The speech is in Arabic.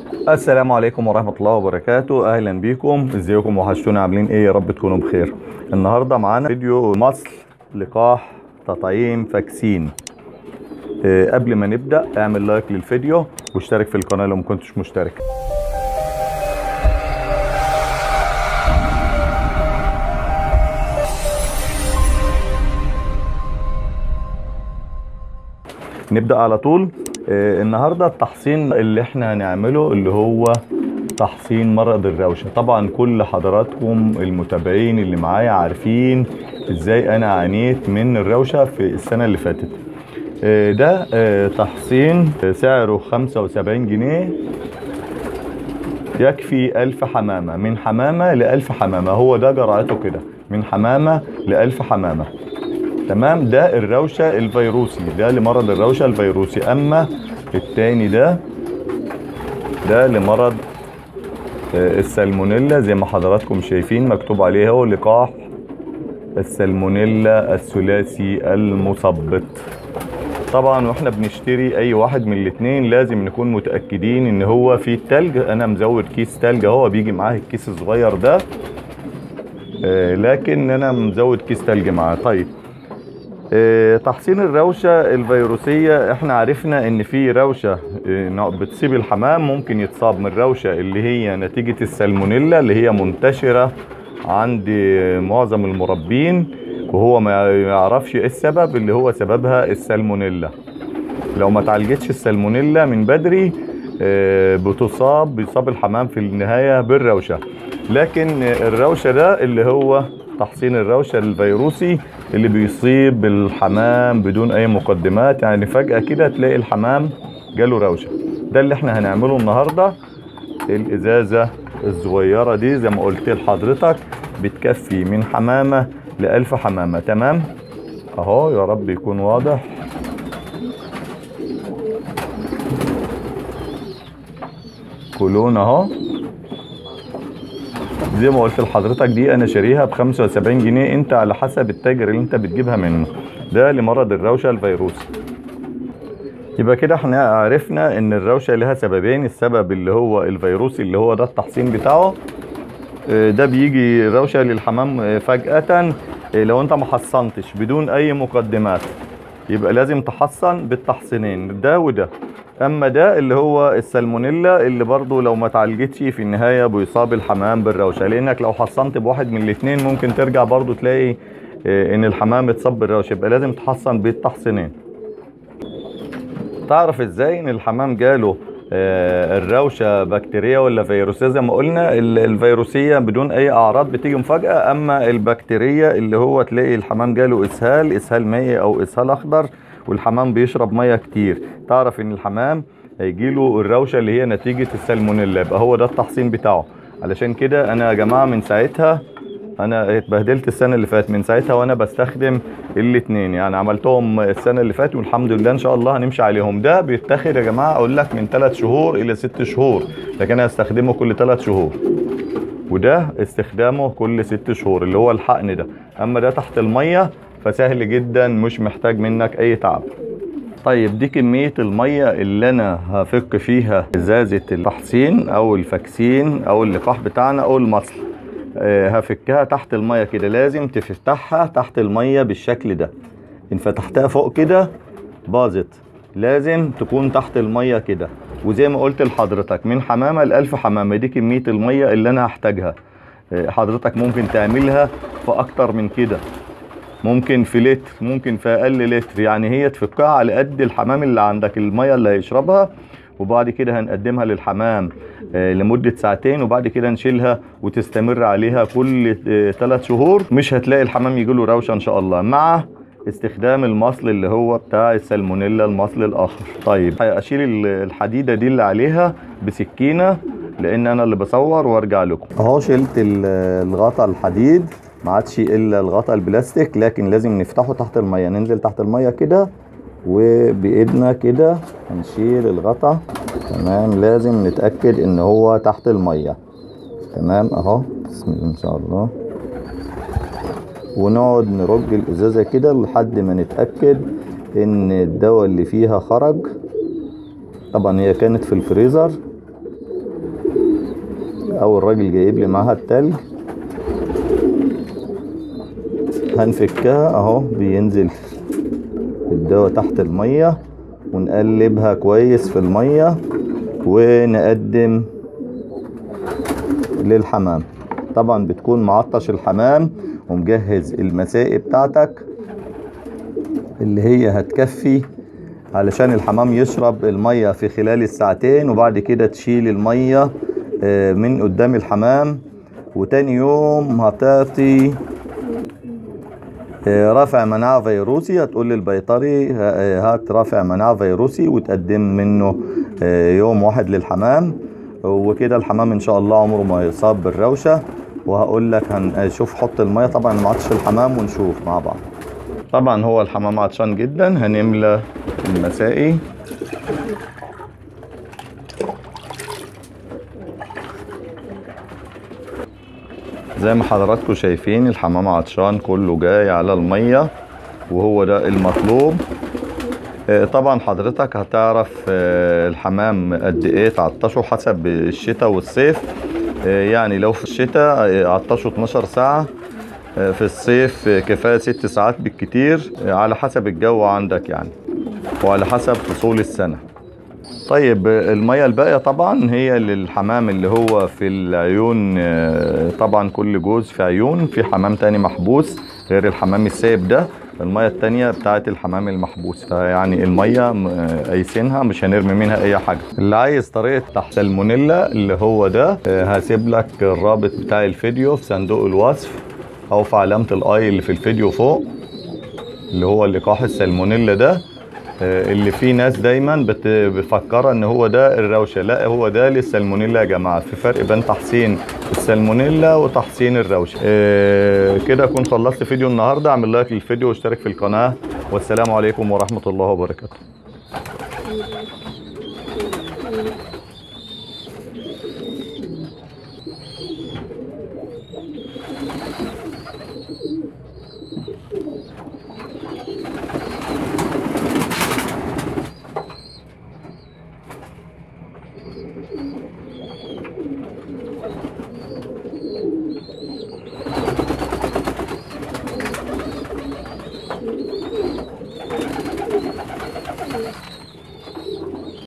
السلام عليكم ورحمة الله وبركاته. اهلا بيكم، ازيكم؟ وحشتونا، عاملين ايه؟ يا رب تكونوا بخير. النهاردة معانا فيديو مصل، لقاح، تطعيم، فاكسين. قبل ما نبدأ اعمل لايك للفيديو واشترك في القناة لو ما كنتش مشترك. نبدأ على طول. النهاردة التحصين اللي احنا هنعمله اللي هو تحصين مرض الروشة. طبعا كل حضراتكم المتابعين اللي معايا عارفين ازاي انا عانيت من الروشة في السنة اللي فاتت. ده تحصين سعره 75 جنيه، يكفي 1000 حمامة، من حمامة ل1000 حمامة. هو ده جرعته كده، من حمامة ل1000 حمامة. تمام. ده الروشة الفيروسي، ده لمرض الروشة الفيروسي. اما التاني ده لمرض السالمونيلا، زي ما حضراتكم شايفين مكتوب عليه هو لقاح السالمونيلا الثلاثي المثبط. طبعا واحنا بنشتري اي واحد من الاتنين لازم نكون متأكدين ان هو فيه التلج. انا مزود كيس تلج، هو بيجي معاه الكيس الصغير ده، لكن انا مزود كيس تلج معاه. طيب، تحصين الروشة الفيروسية، احنا عرفنا ان في روشة بتصيب الحمام، ممكن يتصاب من الروشة اللي هي نتيجة السالمونيلا اللي هي منتشرة عند معظم المربين، وهو ما يعرفش ايه السبب، اللي هو سببها السالمونيلا. لو ما تعالجتش السالمونيلا من بدري بيصاب الحمام في النهاية بالروشة. لكن الروشة ده اللي هو تحصين الروشة الفيروسي اللي بيصيب الحمام بدون اي مقدمات، يعني فجأة كده تلاقي الحمام جاله روشة. ده اللي احنا هنعمله النهاردة. الازازة الصغيرة دي زي ما قلت لحضرتك بتكفي من حمامة ل1000 حمامة. تمام اهو، يا رب يكون واضح. كلون اهو، زي ما قلت لحضرتك دي انا شاريها ب 75 جنيه، انت على حسب التاجر اللي انت بتجيبها منه. ده لمرض الروشة الفيروسي. يبقى كده احنا عرفنا ان الروشة لها سببين. السبب اللي هو الفيروسي اللي هو ده التحصين بتاعه، ده بيجي روشة للحمام فجأة لو انت ما حصنتش بدون اي مقدمات، يبقى لازم تحصن بالتحصينين ده وده. اما ده اللي هو السالمونيلا اللي برضو لو ما تعالجتش في النهاية بيصاب الحمام بالروشة، لانك لو حصنت بواحد من الاتنين ممكن ترجع برضو تلاقي ان الحمام اتصاب بالروشة. يبقى لازم تحصن بالتحصينين. تعرف ازاي ان الحمام جاله الروشة بكتيرية ولا فيروسية؟ زي ما قلنا الفيروسية بدون اي اعراض بتيجي مفاجأة، اما البكتيرية اللي هو تلاقي الحمام جاله اسهال مائي او اسهال اخضر والحمام بيشرب مية كتير، تعرف ان الحمام هيجيله الروشة اللي هي نتيجة السالمونيلا. يبقى هو ده التحصين بتاعه. علشان كده انا يا جماعة من ساعتها انا اتبهدلت السنة اللي فاتت، من ساعتها وانا بستخدم الاتنين، يعني عملتهم السنة اللي فاتت والحمد لله ان شاء الله هنمشي عليهم. ده بيتاخد يا جماعة اقول لك من 3 شهور الى 6 شهور، لكن انا هستخدمه كل 3 شهور، وده استخدامه كل 6 شهور اللي هو الحقن ده. اما ده تحت المية فسهل جدا، مش محتاج منك اي تعب. طيب، دي كمية المية اللي انا هفك فيها ازازة التحصين او الفاكسين او اللقاح بتاعنا او المصل. هفكها تحت المية كده، لازم تفتحها تحت المية بالشكل ده. ان فتحتها فوق كده باظت، لازم تكون تحت المية كده. وزي ما قلت لحضرتك من حمامة ل1000 حمامة، دي كمية المية اللي انا هحتاجها. حضرتك ممكن تعملها في اكتر من كده، ممكن في لتر، ممكن في اقل لتر، يعني هي تفكها على قد الحمام اللي عندك المية اللي هيشربها. وبعد كده هنقدمها للحمام لمدة ساعتين، وبعد كده نشيلها وتستمر عليها كل 3 شهور. مش هتلاقي الحمام يجيله روشة ان شاء الله، مع استخدام المصل اللي هو بتاع السالمونيلا، المصل الاخر. طيب، اشيل الحديدة دي اللي عليها بسكينة لان انا اللي بصور وارجع لكم. اهو شلت الغطا الحديد، ما عادش الا الغطا البلاستيك، لكن لازم نفتحه تحت المية. ننزل تحت المية كده وبايدنا كده هنشيل الغطا. تمام، لازم نتأكد ان هو تحت المية. تمام اهو، بسم الله ان شاء الله. ونقعد نرج الازازة كده لحد ما نتأكد ان الدواء اللي فيها خرج. طبعا هي كانت في الفريزر، او الراجل جايب لي معاها التلج. هنفكها اهو، بينزل الدواء تحت المية، ونقلبها كويس في المية ونقدم للحمام. طبعا بتكون معطش الحمام ومجهز المسائي بتاعتك اللي هي هتكفي علشان الحمام يشرب المية في خلال الساعتين، وبعد كده تشيل المية من قدام الحمام. وتاني يوم هتعطي رافع مناعة فيروسي، هتقول للبيطري هات رافع مناعة فيروسي وتقدم منه يوم واحد للحمام، وكده الحمام ان شاء الله عمره ما يصاب بالروشة. وهقول لك هنشوف حط المية طبعا ما عطش الحمام ونشوف مع بعض. طبعا هو الحمام عطشان جدا، هنملى المسائي. زي ما حضراتكم شايفين الحمام عطشان، كله جاي على المية وهو ده المطلوب. طبعا حضرتك هتعرف الحمام قد ايه تعطشه حسب الشتاء والصيف. يعني لو في الشتاء عطشه 12 ساعة، في الصيف كفاية 6 ساعات بالكتير، على حسب الجو عندك يعني، وعلى حسب فصول السنة. طيب المية الباقية طبعا هي للحمام اللي هو في العيون. طبعا كل جوز في عيون، في حمام تاني محبوس غير الحمام السايب ده. المية التانية بتاعت الحمام المحبوس، فيعني المية قايسينها مش هنرمي منها اي حاجة. اللي عايز طريقة تحت سالمونيلا اللي هو ده، هسيب لك الرابط بتاع الفيديو في صندوق الوصف او في علامة الاي اللي في الفيديو فوق، اللي هو لقاح السالمونيلا ده. اللي فيه ناس دايما بفكرة ان هو ده الروشة، لا هو ده للسالمونيلا يا جماعة. في فرق بين تحصين السالمونيلا وتحصين الروشة. كده اكون خلصت فيديو النهاردة. اعمل لايك للفيديو واشترك في القناة، والسلام عليكم ورحمة الله وبركاته.